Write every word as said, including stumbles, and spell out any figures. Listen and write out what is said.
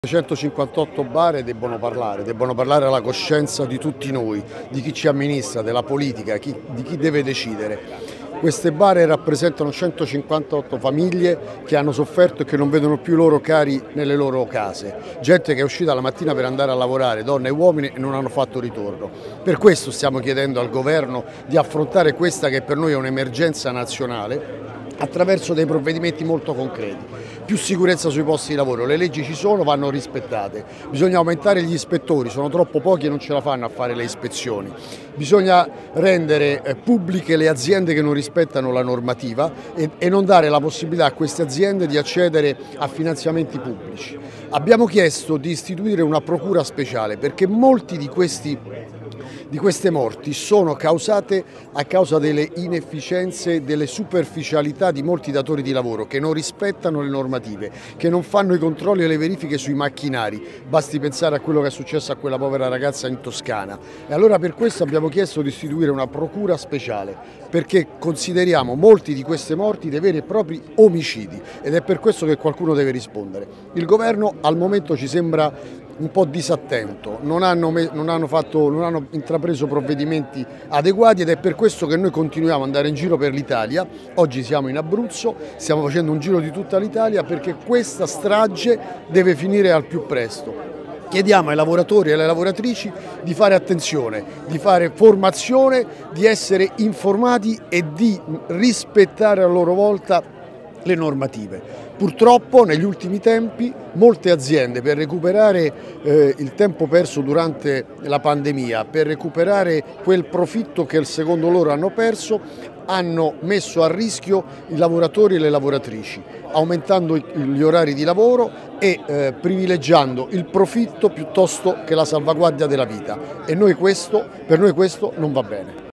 centocinquantotto bare debbono parlare, debbono parlare alla coscienza di tutti noi, di chi ci amministra, della politica, chi, di chi deve decidere. Queste bare rappresentano centocinquantotto famiglie che hanno sofferto e che non vedono più i loro cari nelle loro case. Gente che è uscita la mattina per andare a lavorare, donne e uomini, e non hanno fatto ritorno. Per questo stiamo chiedendo al governo di affrontare questa che per noi è un'emergenza nazionale attraverso dei provvedimenti molto concreti. Più sicurezza sui posti di lavoro, le leggi ci sono, vanno rispettate, bisogna aumentare gli ispettori, sono troppo pochi e non ce la fanno a fare le ispezioni, bisogna rendere pubbliche le aziende che non rispettano la normativa e, e non dare la possibilità a queste aziende di accedere a finanziamenti pubblici. Abbiamo chiesto di istituire una procura speciale perché molti di questi di queste morti sono causate a causa delle inefficienze, delle superficialità di molti datori di lavoro che non rispettano le normative, che non fanno i controlli e le verifiche sui macchinari, basti pensare a quello che è successo a quella povera ragazza in Toscana. E allora per questo abbiamo chiesto di istituire una procura speciale, perché consideriamo molti di queste morti dei veri e propri omicidi ed è per questo che qualcuno deve rispondere. Il governo al momento ci sembra un po' disattento, non hanno, non hanno, fatto, non hanno intrapreso provvedimenti adeguati ed è per questo che noi continuiamo ad andare in giro per l'Italia. Oggi siamo in Abruzzo, stiamo facendo un giro di tutta l'Italia perché questa strage deve finire al più presto. Chiediamo ai lavoratori e alle lavoratrici di fare attenzione, di fare formazione, di essere informati e di rispettare a loro volta le normative. Purtroppo negli ultimi tempi molte aziende per recuperare eh, il tempo perso durante la pandemia, per recuperare quel profitto che secondo loro hanno perso, hanno messo a rischio i lavoratori e le lavoratrici, aumentando gli orari di lavoro e eh, privilegiando il profitto piuttosto che la salvaguardia della vita. E noi questo, per noi questo non va bene.